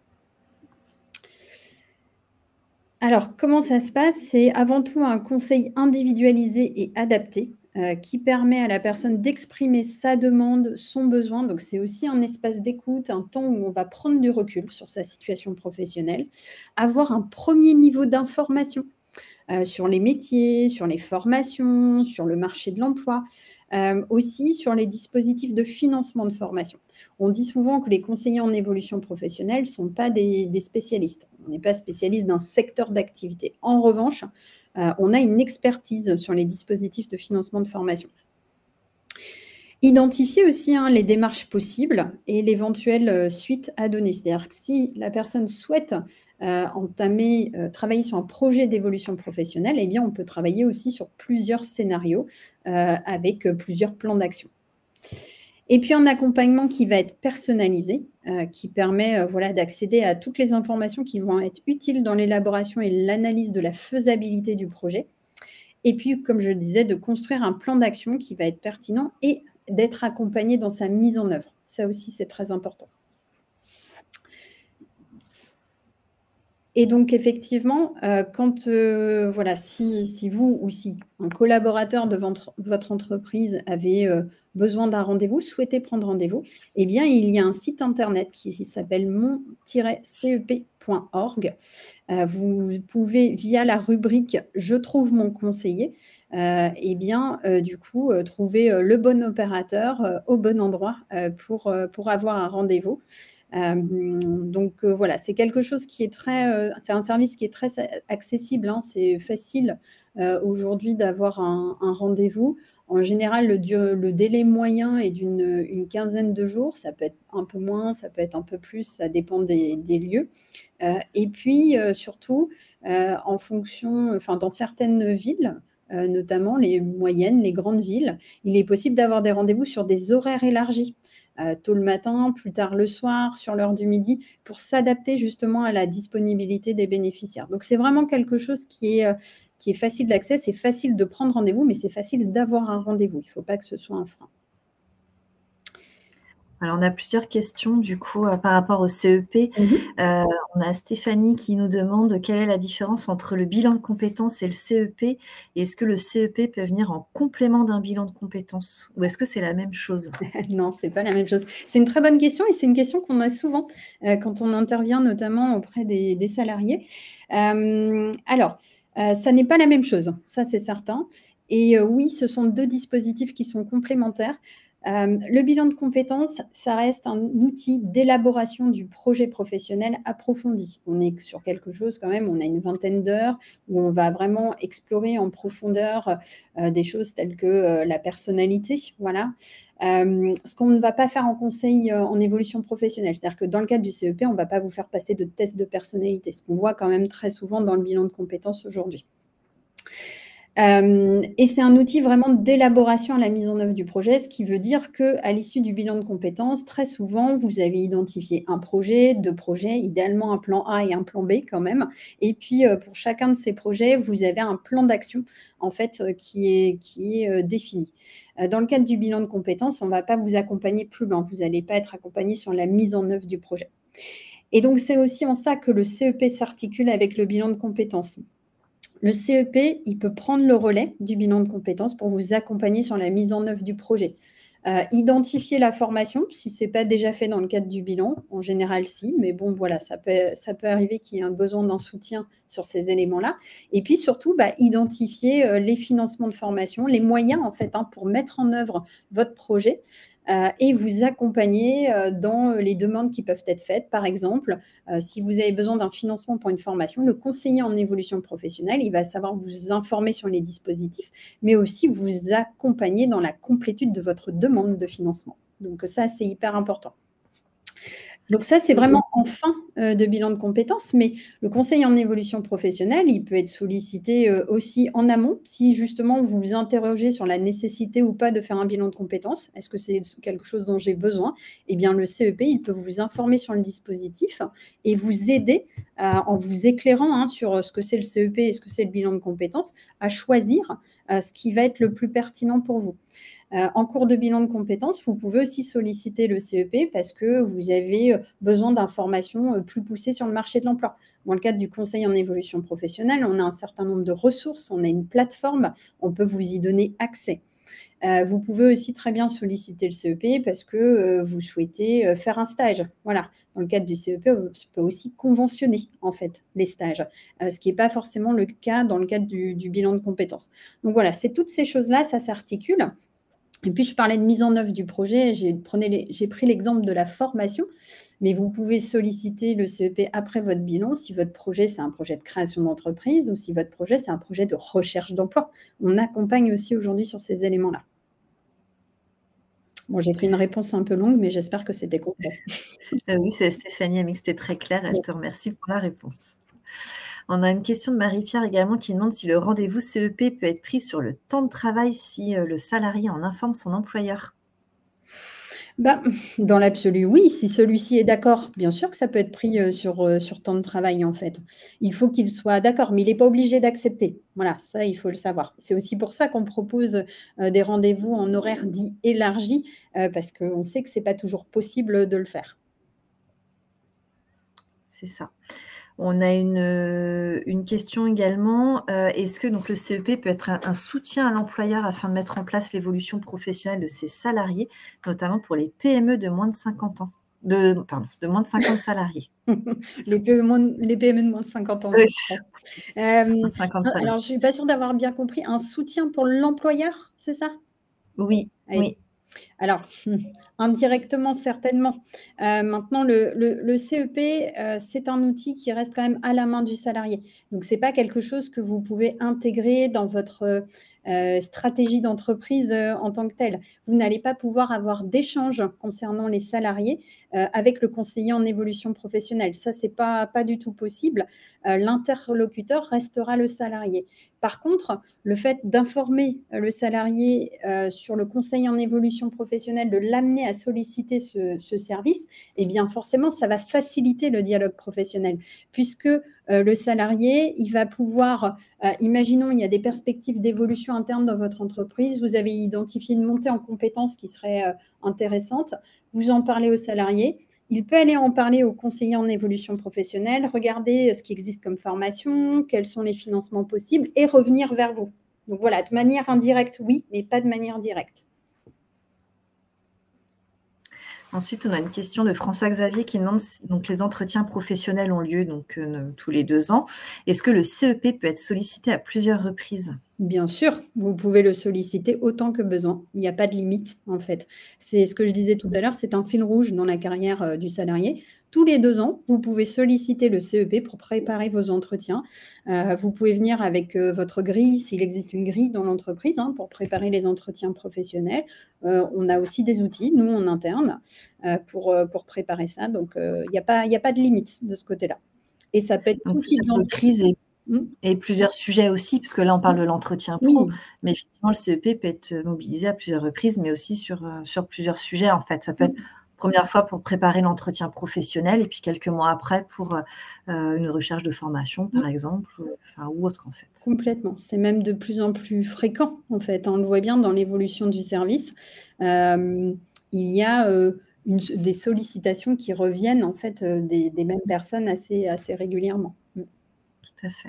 Alors, comment ça se passe? C'est avant tout un conseil individualisé et adapté qui permet à la personne d'exprimer sa demande, son besoin. Donc, c'est aussi un espace d'écoute, un temps où on va prendre du recul sur sa situation professionnelle, avoir un premier niveau d'information sur les métiers, sur les formations, sur le marché de l'emploi, aussi sur les dispositifs de financement de formation. On dit souvent que les conseillers en évolution professionnelle ne sont pas des spécialistes. On n'est pas spécialiste d'un secteur d'activité. En revanche, on a une expertise sur les dispositifs de financement de formation. Identifier aussi les démarches possibles et l'éventuelle suite à donner. C'est-à-dire que si la personne souhaite travailler sur un projet d'évolution professionnelle, eh bien, on peut travailler aussi sur plusieurs scénarios avec plusieurs plans d'action. Et puis un accompagnement qui va être personnalisé, qui permet voilà, d'accéder à toutes les informations qui vont être utiles dans l'élaboration et l'analyse de la faisabilité du projet. Et puis, comme je le disais, de construire un plan d'action qui va être pertinent et d'être accompagné dans sa mise en œuvre. Ça aussi, c'est très important. Et donc, effectivement, quand voilà, si vous ou si un collaborateur de votre entreprise avait besoin d'un rendez-vous, souhaitait prendre rendez-vous, eh bien, il y a un site internet qui s'appelle mon-cep.org. Vous pouvez, via la rubrique « Je trouve mon conseiller », eh bien, du coup, trouver le bon opérateur au bon endroit pour avoir un rendez-vous. Donc voilà, c'est quelque chose qui est c'est un service qui est très accessible, hein, c'est facile aujourd'hui d'avoir un rendez-vous. En général, le délai moyen est d'une quinzaine de jours, ça peut être un peu moins, ça peut être un peu plus, ça dépend des lieux. Et puis surtout, en fonction, enfin dans certaines villes, notamment les moyennes, les grandes villes, il est possible d'avoir des rendez-vous sur des horaires élargis. Tôt le matin, plus tard le soir, sur l'heure du midi, pour s'adapter justement à la disponibilité des bénéficiaires. Donc, c'est vraiment quelque chose qui est facile d'accès, c'est facile de prendre rendez-vous, mais c'est facile d'avoir un rendez-vous. Il ne faut pas que ce soit un frein. Alors, on a plusieurs questions du coup par rapport au CEP. On a Stéphanie qui nous demande quelle est la différence entre le bilan de compétences et le CEP. Et est-ce que le CEP peut venir en complément d'un bilan de compétences ou est-ce que c'est la même chose? Non, ce n'est pas la même chose. C'est une très bonne question et c'est une question qu'on a souvent quand on intervient notamment auprès des salariés. Alors, ça n'est pas la même chose, ça c'est certain. Et oui, ce sont deux dispositifs qui sont complémentaires. Le bilan de compétences, ça reste un outil d'élaboration du projet professionnel approfondi. On est sur quelque chose quand même, on a une vingtaine d'heures où on va vraiment explorer en profondeur des choses telles que la personnalité, voilà. Ce qu'on ne va pas faire en conseil en évolution professionnelle. C'est-à-dire que dans le cadre du CEP, on ne va pas vous faire passer de tests de personnalité, ce qu'on voit quand même très souvent dans le bilan de compétences aujourd'hui. Et c'est un outil vraiment d'élaboration à la mise en œuvre du projet, ce qui veut dire qu'à l'issue du bilan de compétences, très souvent, vous avez identifié un projet, deux projets, idéalement un plan A et un plan B quand même. Et puis, pour chacun de ces projets, vous avez un plan d'action en fait qui est défini. Dans le cadre du bilan de compétences, on ne va pas vous accompagner plus loin. Vous n'allez pas être accompagné sur la mise en œuvre du projet. Et donc, c'est aussi en ça que le CEP s'articule avec le bilan de compétences. Le CEP, il peut prendre le relais du bilan de compétences pour vous accompagner sur la mise en œuvre du projet. Identifier la formation, si ce n'est pas déjà fait dans le cadre du bilan, en général si, mais bon voilà, ça peut arriver qu'il y ait un besoin d'un soutien sur ces éléments-là. Et puis surtout, identifier les financements de formation, les moyens en fait pour mettre en œuvre votre projet. Et vous accompagner dans les demandes qui peuvent être faites. Par exemple, si vous avez besoin d'un financement pour une formation, le conseiller en évolution professionnelle, il va savoir vous informer sur les dispositifs, mais aussi vous accompagner dans la complétude de votre demande de financement. Donc ça, c'est hyper important. Donc ça, c'est vraiment en fin de bilan de compétences, mais le conseil en évolution professionnelle, il peut être sollicité aussi en amont, si justement vous vous interrogez sur la nécessité ou pas de faire un bilan de compétences. Est-ce que c'est quelque chose dont j'ai besoin? Eh bien, le CEP, il peut vous informer sur le dispositif et vous aider en vous éclairant sur ce que c'est le CEP et ce que c'est le bilan de compétences, à choisir ce qui va être le plus pertinent pour vous. En cours de bilan de compétences, vous pouvez aussi solliciter le CEP parce que vous avez besoin d'informations plus poussées sur le marché de l'emploi. Dans le cadre du conseil en évolution professionnelle, on a un certain nombre de ressources, on a une plateforme, on peut vous y donner accès. Vous pouvez aussi très bien solliciter le CEP parce que vous souhaitez faire un stage. Voilà. Dans le cadre du CEP, on peut aussi conventionner en fait les stages, ce qui n'est pas forcément le cas dans le cadre du bilan de compétences. Donc voilà, c'est toutes ces choses-là, ça s'articule. Et puis, je parlais de mise en œuvre du projet. J'ai pris l'exemple de la formation, mais vous pouvez solliciter le CEP après votre bilan si votre projet, c'est un projet de création d'entreprise ou si votre projet, c'est un projet de recherche d'emploi. On accompagne aussi aujourd'hui sur ces éléments-là. Bon, j'ai fait une réponse un peu longue, mais j'espère que c'était complet. Oui, c'est Stéphanie, elle m'a dit que c'était très clair. Elle te remercie pour la réponse. On a une question de Marie-Pierre également qui demande si le rendez-vous CEP peut être pris sur le temps de travail si le salarié en informe son employeur. Bah, dans l'absolu, oui. Si celui-ci est d'accord, bien sûr que ça peut être pris, sur temps de travail, en fait. Il faut qu'il soit d'accord, mais il n'est pas obligé d'accepter. Voilà, ça, il faut le savoir. C'est aussi pour ça qu'on propose, des rendez-vous en horaire dit élargi, parce qu'on sait que c'est pas toujours possible de le faire. C'est ça. On a une question également. Est-ce que donc, le CEP peut être un soutien à l'employeur afin de mettre en place l'évolution professionnelle de ses salariés, notamment pour les PME de moins de 50 ans de moins de 50 salariés. Les PME de moins de 50 ans, Oui, je comprends. 50 salariés. Alors je suis pas sûre d'avoir bien compris. Un soutien pour l'employeur, c'est ça? Oui, Oui. oui. Alors, indirectement, certainement. Maintenant, le CEP, c'est un outil qui reste quand même à la main du salarié. Donc, c'est pas quelque chose que vous pouvez intégrer dans votre stratégie d'entreprise en tant que telle. Vous n'allez pas pouvoir avoir d'échanges concernant les salariés avec le conseiller en évolution professionnelle. Ça, c'est pas du tout possible. L'interlocuteur restera le salarié. Par contre, le fait d'informer le salarié sur le conseil en évolution professionnelle, de l'amener à solliciter ce service, eh bien forcément, ça va faciliter le dialogue professionnel puisque le salarié, il va pouvoir, imaginons, il y a des perspectives d'évolution interne dans votre entreprise, vous avez identifié une montée en compétences qui serait intéressante, vous en parlez au salarié. Il peut aller en parler aux conseillers en évolution professionnelle, regarder ce qui existe comme formation, quels sont les financements possibles et revenir vers vous. Donc voilà, de manière indirecte, oui, mais pas de manière directe. Ensuite, on a une question de François-Xavier qui demande donc les entretiens professionnels ont lieu donc tous les 2 ans. Est-ce que le CEP peut être sollicité à plusieurs reprises? Bien sûr, vous pouvez le solliciter autant que besoin. Il n'y a pas de limite, en fait. C'est ce que je disais tout à l'heure, c'est un fil rouge dans la carrière du salarié. Tous les 2 ans, vous pouvez solliciter le CEP pour préparer vos entretiens. Vous pouvez venir avec votre grille, s'il existe une grille dans l'entreprise, hein, pour préparer les entretiens professionnels. On a aussi des outils, nous, en interne, pour préparer ça. Donc, il n'y a pas de limite de ce côté-là. Et ça peut être tout type d'entreprise. Et plusieurs sujets aussi, parce que là, on parle de l'entretien pro, mais effectivement, le CEP peut être mobilisé à plusieurs reprises, mais aussi sur plusieurs sujets, en fait. Ça peut être première fois pour préparer l'entretien professionnel et puis quelques mois après pour une recherche de formation, par exemple, ou autre, en fait. Complètement. C'est même de plus en plus fréquent, en fait. On le voit bien dans l'évolution du service. Il y a des sollicitations qui reviennent, en fait, des mêmes personnes assez régulièrement. Tout à fait.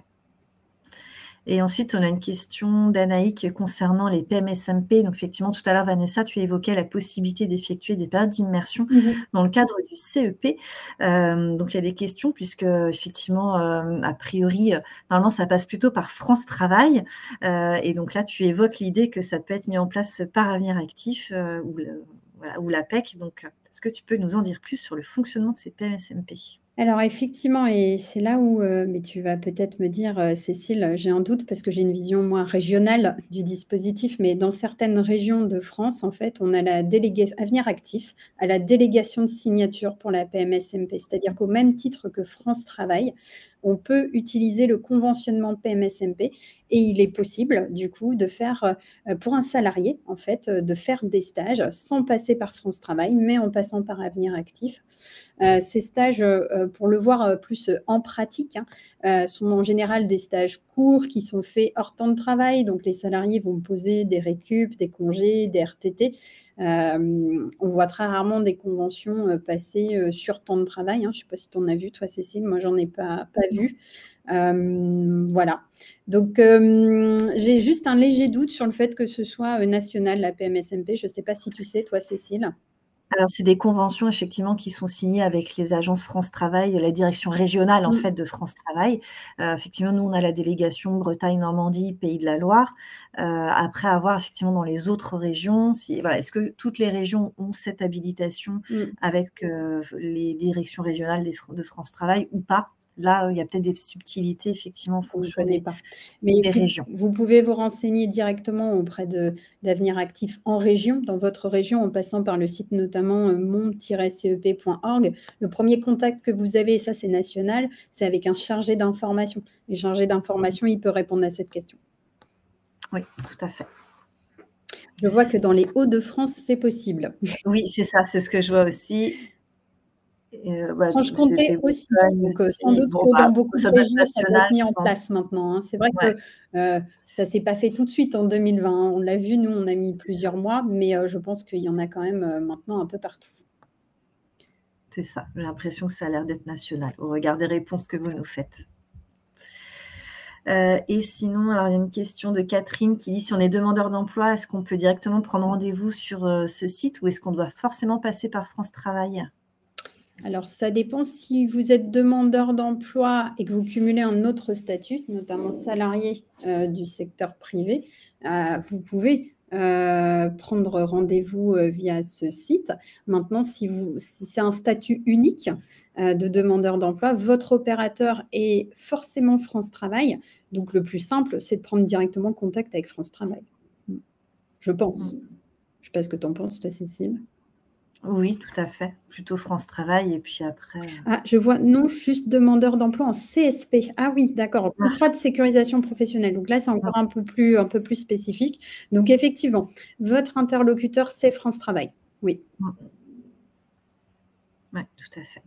Et ensuite, on a une question d'Anaïk concernant les PMSMP. Donc, effectivement, tout à l'heure, Vanessa, tu évoquais la possibilité d'effectuer des périodes d'immersion dans le cadre du CEP. Donc, il y a des questions puisque, effectivement, a priori, normalement, ça passe plutôt par France Travail. Et donc là, tu évoques l'idée que ça peut être mis en place par Avenir Actif ou l'APEC. Donc, est-ce que tu peux nous en dire plus sur le fonctionnement de ces PMSMP ? Alors effectivement, et c'est là où, mais tu vas peut-être me dire, Cécile, j'ai un doute parce que j'ai une vision moi régionale du dispositif, mais dans certaines régions de France, en fait, on a la délégation Avenir Actif a la délégation de signature pour la PMSMP. C'est-à-dire qu'au même titre que France Travail, on peut utiliser le conventionnement PMSMP et il est possible du coup de faire, pour un salarié en fait, de faire des stages sans passer par France Travail, mais en passant par Avenir Actif. Ces stages, pour le voir plus en pratique, sont en général des stages courts qui sont faits hors temps de travail. Donc, les salariés vont poser des récup, des congés, des RTT. On voit très rarement des conventions passer sur temps de travail. Je ne sais pas si tu en as vu, toi, Cécile. Moi, j'en ai pas vu. Voilà. Donc, j'ai juste un léger doute sur le fait que ce soit national, la PMSMP. Je ne sais pas si tu sais, toi, Cécile. Alors, c'est des conventions, effectivement, qui sont signées avec les agences France Travail et la direction régionale, en fait, de France Travail. Effectivement, nous, on a la délégation Bretagne, Normandie, Pays de la Loire. Après, à voir, effectivement, dans les autres régions, est-ce que toutes les régions ont cette habilitation avec les directions régionales de France Travail ou pas? Là, il y a peut-être des subtilités, effectivement, en On ne fonction connaît pas. Mais des régions. vous pouvez vous renseigner directement auprès d'Avenir Actif en région, dans votre région, en passant par le site notamment mont-cep.org. Le premier contact que vous avez, et ça c'est national, c'est avec un chargé d'information. Le chargé d'information, il peut répondre à cette question. Oui, tout à fait. Je vois que dans les Hauts-de-France, c'est possible. Oui, c'est ça, c'est ce que je vois aussi. Franche-Comté aussi. Donc, sans doute Bon, que dans beaucoup de ça doit être régions, ça doit national, être mis je en pense. place maintenant, hein. C'est vrai Ouais. que ça ne s'est pas fait tout de suite en 2020, hein. On l'a vu, nous, on a mis plusieurs mois, mais je pense qu'il y en a quand même maintenant un peu partout. C'est ça. J'ai l'impression que ça a l'air d'être national, au regard des réponses que vous nous faites. Et sinon, alors il y a une question de Catherine qui dit si on est demandeur d'emploi, est-ce qu'on peut directement prendre rendez-vous sur ce site ou est-ce qu'on doit forcément passer par France Travail? Alors, ça dépend si vous êtes demandeur d'emploi et que vous cumulez un autre statut, notamment salarié du secteur privé, vous pouvez prendre rendez-vous via ce site. Maintenant, si c'est un statut unique de demandeur d'emploi, votre opérateur est forcément France Travail. Donc, le plus simple, c'est de prendre directement contact avec France Travail. Je pense. Je ne sais pas ce que tu en penses, toi, Cécile. Oui, tout à fait. Plutôt France Travail et puis après… Ah, je vois, non, juste demandeur d'emploi en CSP. Ah oui, d'accord, contrat de sécurisation professionnelle. Donc là, c'est encore un peu plus spécifique. Donc effectivement, votre interlocuteur, c'est France Travail. Oui. Oui, tout à fait.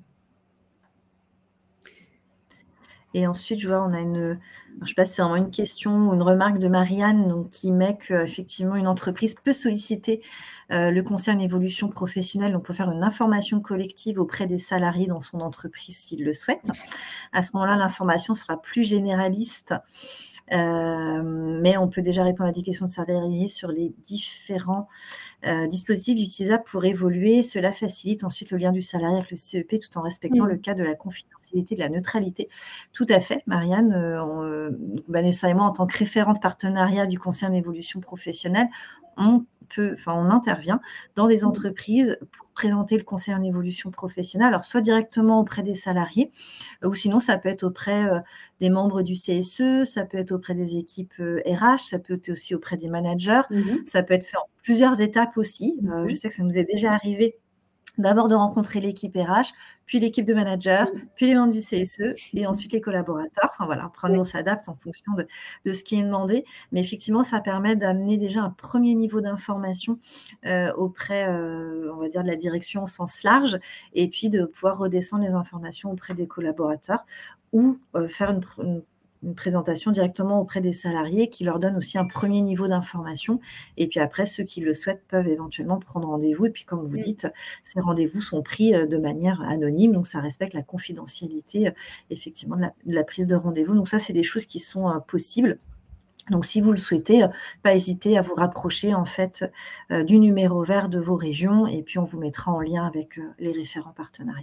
Et ensuite, je vois, on a je ne sais pas si c'est vraiment une question ou une remarque de Marianne donc, qui met qu'effectivement, une entreprise peut solliciter le conseil en évolution professionnelle, donc pour faire une information collective auprès des salariés dans son entreprise s'ils le souhaitent. À ce moment-là, l'information sera plus généraliste, mais on peut déjà répondre à des questions de salariés sur les différents dispositifs utilisables pour évoluer. Cela facilite ensuite le lien du salarié avec le CEP tout en respectant le cadre de la confidentialité, de la neutralité. Tout à fait, Marianne. Vanessa et moi, en tant que référente partenariat du conseil en évolution professionnelle, on intervient dans des entreprises pour présenter le conseil en évolution professionnelle, alors soit directement auprès des salariés, ou sinon ça peut être auprès des membres du CSE, ça peut être auprès des équipes RH, ça peut être aussi auprès des managers, ça peut être fait en plusieurs étapes aussi. Je sais que ça nous est déjà arrivé d'abord de rencontrer l'équipe RH, puis l'équipe de managers, puis les membres du CSE et ensuite les collaborateurs. Enfin voilà, après nous on s'adapte en fonction de ce qui est demandé. Mais effectivement, ça permet d'amener déjà un premier niveau d'information auprès, on va dire, de la direction au sens large et puis de pouvoir redescendre les informations auprès des collaborateurs ou faire une présentation directement auprès des salariés qui leur donne aussi un premier niveau d'information. Et puis après, ceux qui le souhaitent peuvent éventuellement prendre rendez-vous. Et puis, comme vous dites, ces rendez-vous sont pris de manière anonyme. Donc, ça respecte la confidentialité, effectivement, de la prise de rendez-vous. Donc, ça, c'est des choses qui sont possibles. Donc, si vous le souhaitez, pas hésiter à vous rapprocher, en fait, du numéro vert de vos régions. Et puis, on vous mettra en lien avec les référents partenariats.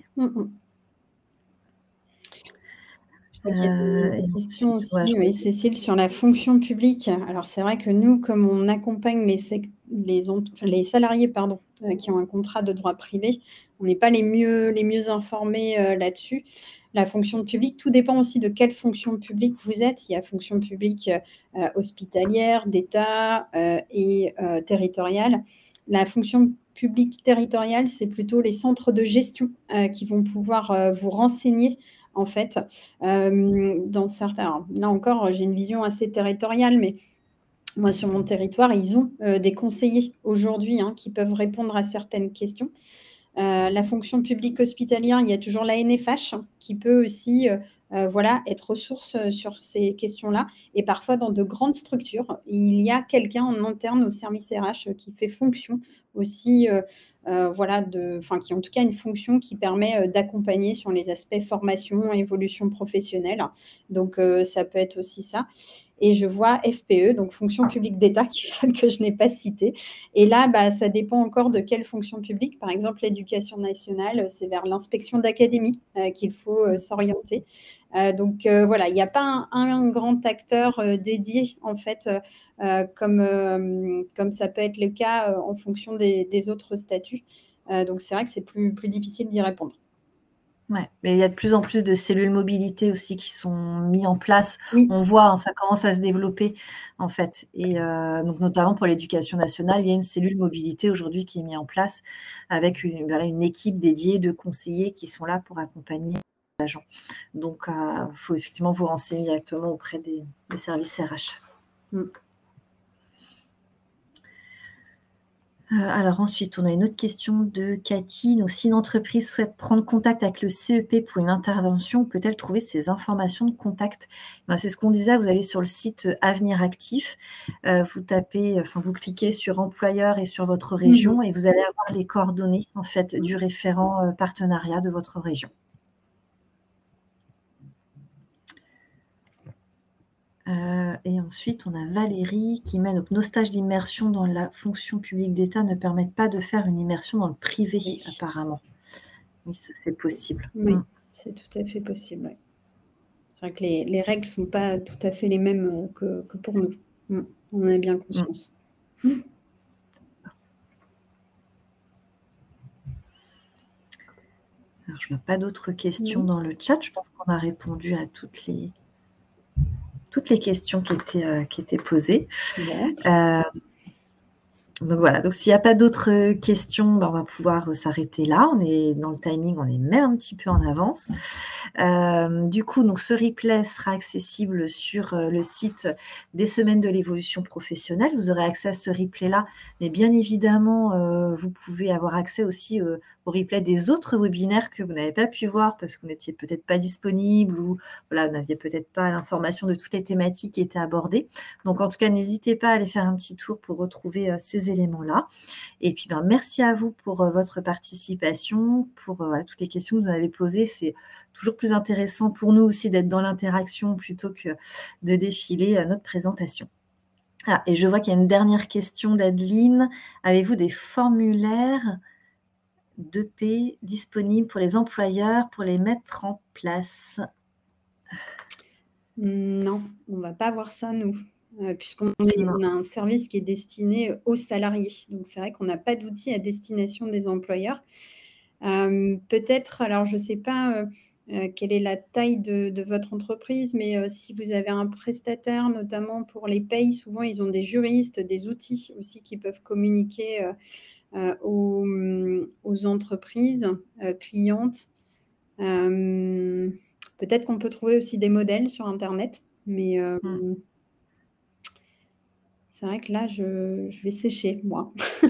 Il y a des questions aussi, oui, Cécile, sur la fonction publique. Alors, c'est vrai que nous, comme on accompagne les salariés qui ont un contrat de droit privé, on n'est pas les mieux informés là-dessus. La fonction publique, tout dépend aussi de quelle fonction publique vous êtes. Il y a fonction publique hospitalière, d'État et territoriale. La fonction publique territoriale, c'est plutôt les centres de gestion qui vont pouvoir vous renseigner en fait, dans certains… Alors, là encore, j'ai une vision assez territoriale, mais moi, sur mon territoire, ils ont des conseillers aujourd'hui qui peuvent répondre à certaines questions. La fonction publique hospitalière, il y a toujours la NFH qui peut aussi être ressource sur ces questions-là. Et parfois, dans de grandes structures, il y a quelqu'un en interne au service RH qui fait fonction aussi, qui en tout cas une fonction qui permet d'accompagner sur les aspects formation, évolution professionnelle. Donc, ça peut être aussi ça. Et je vois FPE, donc fonction publique d'État, qui est celle que je n'ai pas citée. Et là, ça dépend encore de quelle fonction publique. Par exemple, l'éducation nationale, c'est vers l'inspection d'académie qu'il faut s'orienter. Donc, voilà, il n'y a pas un grand acteur dédié, en fait, comme ça peut être le cas en fonction des autres statuts. Donc, c'est vrai que c'est plus difficile d'y répondre. Ouais, mais il y a de plus en plus de cellules mobilité aussi qui sont mis en place. Oui. On voit, hein, ça commence à se développer en fait et donc notamment pour l'éducation nationale, il y a une cellule mobilité aujourd'hui qui est mise en place avec une équipe dédiée de conseillers qui sont là pour accompagner les agents. Donc faut effectivement vous renseigner directement auprès des services RH. Alors ensuite, on a une autre question de Cathy. Donc, si une entreprise souhaite prendre contact avec le CEP pour une intervention, peut-elle trouver ces informations de contact? C'est ce qu'on disait, vous allez sur le site Avenir Actif, vous tapez, vous cliquez sur employeur et sur votre région et vous allez avoir les coordonnées en fait du référent partenariat de votre région. Et ensuite, on a Valérie qui met donc nos stages d'immersion dans la fonction publique d'État ne permettent pas de faire une immersion dans le privé, apparemment. Oui, ça c'est possible. Oui, c'est tout à fait possible. Ouais. C'est vrai que les règles ne sont pas tout à fait les mêmes que pour nous. On en a bien conscience. Alors, je n'ai pas d'autres questions dans le chat. Je pense qu'on a répondu à toutes les questions qui étaient posées. Donc voilà, donc s'il n'y a pas d'autres questions, on va pouvoir s'arrêter là. On est dans le timing, on est même un petit peu en avance. Du coup, donc ce replay sera accessible sur le site des Semaines de l'évolution professionnelle. Vous aurez accès à ce replay-là, mais bien évidemment, vous pouvez avoir accès aussi au replay des autres webinaires que vous n'avez pas pu voir parce que vous n'étiez peut-être pas disponible ou voilà, vous n'aviez peut-être pas l'information de toutes les thématiques qui étaient abordées. Donc, en tout cas, n'hésitez pas à aller faire un petit tour pour retrouver ces éléments-là. Et puis, merci à vous pour votre participation, pour toutes les questions que vous avez posées. C'est toujours plus intéressant pour nous aussi d'être dans l'interaction plutôt que de défiler notre présentation. Ah, et je vois qu'il y a une dernière question d'Adeline. Avez-vous des formulaires d'EP disponibles pour les employeurs pour les mettre en place? Non, on ne va pas voir ça, nous, puisqu'on a un service qui est destiné aux salariés. Donc, c'est vrai qu'on n'a pas d'outils à destination des employeurs. Peut-être, alors je ne sais pas quelle est la taille de votre entreprise, mais si vous avez un prestataire, notamment pour les payes, souvent ils ont des juristes, des outils aussi qui peuvent communiquer aux entreprises clientes. Peut-être qu'on peut trouver aussi des modèles sur Internet, mais c'est vrai que là, je vais sécher, moi.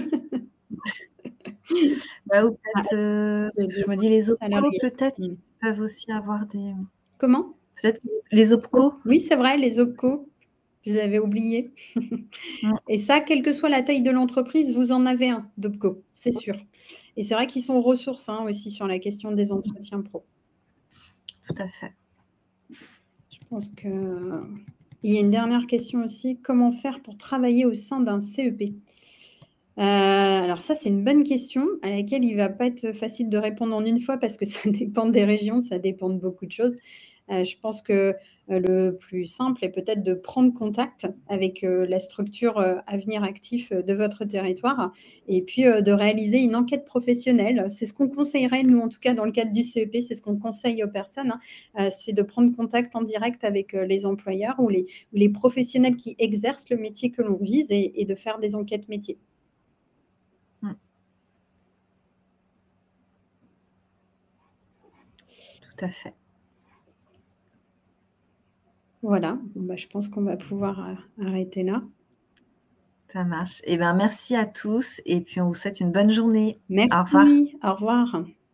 Ou peut-être, je me dis les OPCO, peut-être, ils peuvent aussi avoir des... Comment? Peut-être les OPCO. Oui, c'est vrai, les OPCO. Je les avais oubliés. Et ça, quelle que soit la taille de l'entreprise, vous en avez un d'OPCO, c'est sûr. Et c'est vrai qu'ils sont ressources aussi sur la question des entretiens pro. Tout à fait. Je pense que... Il y a une dernière question aussi. Comment faire pour travailler au sein d'un CEP? Alors ça, c'est une bonne question à laquelle il ne va pas être facile de répondre en une fois parce que ça dépend des régions, ça dépend de beaucoup de choses. Je pense que le plus simple est peut-être de prendre contact avec la structure Avenir Actif de votre territoire et puis de réaliser une enquête professionnelle. C'est ce qu'on conseillerait, nous, en tout cas, dans le cadre du CEP, c'est ce qu'on conseille aux personnes, c'est de prendre contact en direct avec les employeurs ou les professionnels qui exercent le métier que l'on vise et de faire des enquêtes métiers. Tout à fait. Voilà, je pense qu'on va pouvoir arrêter là. Ça marche. Merci à tous et puis on vous souhaite une bonne journée. Merci, au revoir. Au revoir.